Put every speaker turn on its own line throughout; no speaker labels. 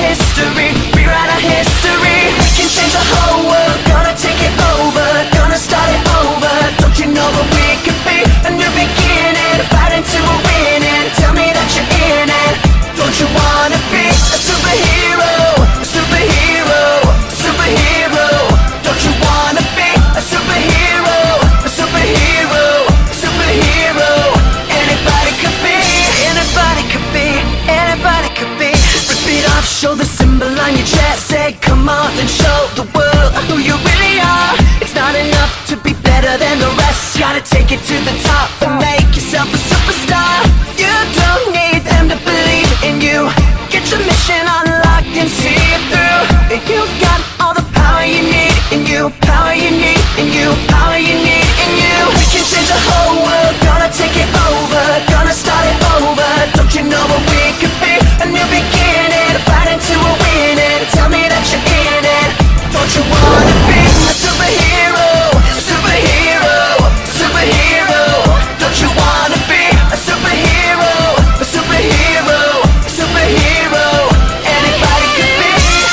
history, rewrite our history. We can change the whole world, gonna take it over, gonna start it over. Don't you know that we could be a new beginning, fighting till we're winning? Tell me that you're in it. Don't you wanna be a superhero, a superhero, a superhero? Don't you wanna be a superhero, a superhero, a superhero? Anybody could be, anybody could be, anybody could be. Rip it off, show the symbol on your chest. Say come on and show the world who you really are. It's not enough to be better than the rest. You gotta take it to the top and make yourself a superstar. You don't need them to believe in you. Get your mission unlocked and see it through. You've got all the power you need in you, power you need in you, power you need in you. We can change the whole world, gonna take it over, gonna start it over. Don't you know what we could be? A new beginning, fighting till we're winning. Tell me that you're in it. Don't you wanna be a superhero, a superhero, a superhero? Don't you wanna be a superhero, a superhero, a superhero? Anybody could be.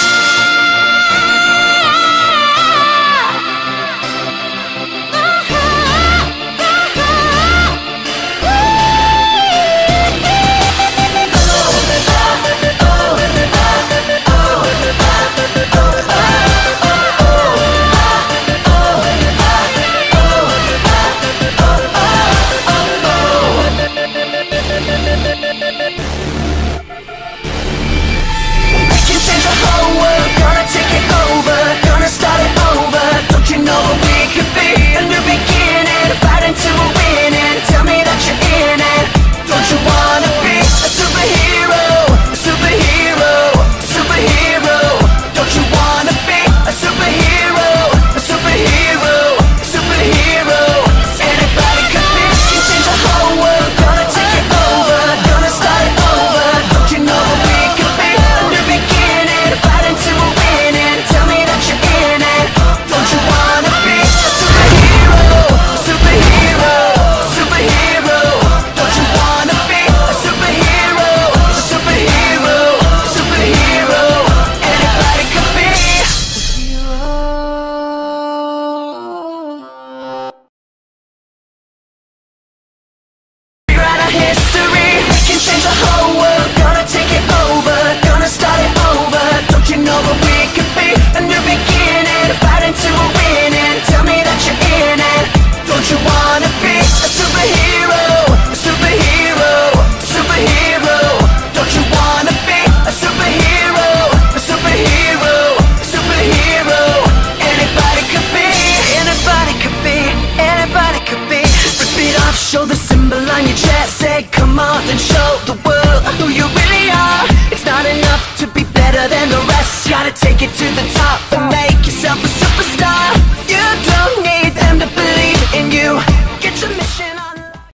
Show the symbol on your chest. Say come on and show the world who you really are. It's not enough to be better than the rest. You gotta take it to the top and